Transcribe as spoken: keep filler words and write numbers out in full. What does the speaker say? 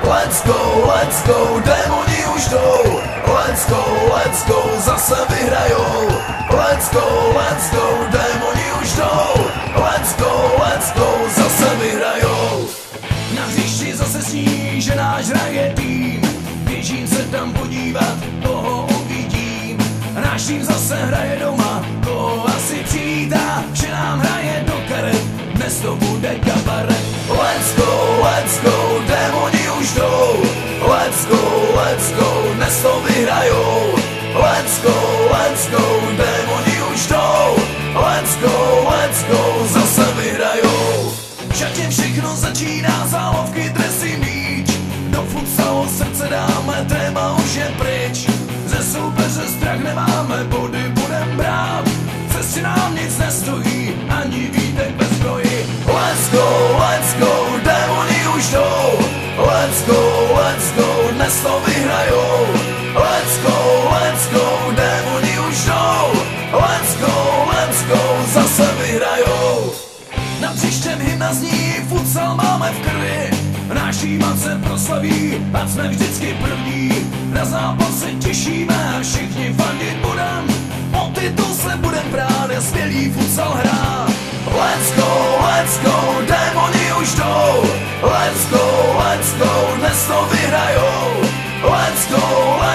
Let's go, let's go, démoni už jdou. Let's go, let's go, zase vyhrajou. Let's go, let's go, démoni už jdou. Let's go, let's go, zase vyhrajou. Na hřišti zase sní, že náš hraje tým. Běžím se tam podívat, koho uvidím. Náš tým zase hraje doma, koho asi přivítá, že nám hraje do karet, dnes to bude kabaret. Let's go, let's go, démoni už jdou. Let's go, let's go, dnes to vyhrajou. Let's go, let's go, démoni už jdou. Let's go, let's go, zase vyhrajou. V šatě všechno začíná, zálovky, dresy, míč. Do futsalu srdce dáme, téma už je pryč. Ze soupeře strach nemáme, body budem brát. Cesty nám nic nestojí, ani výtek bez zbroji. Let's go, let's go, démoni už jdou. Let's go, let's go, dnes to vyhrajou. Let's go, let's go, démoni už jdou. Let's go, let's go, zase vyhrajou. Nad hřištěm hymna zní, futsal máme v krvi. Náš tým se proslaví, ať jsme vždycky první. Na zápas se těšíme a všichni fandit budem. O titul se budem brát a skvělý futsal hrát. Let's go, let's go, démoni už jdou. Let's go, let's go, dnes to vyhrajou. Let's go, let's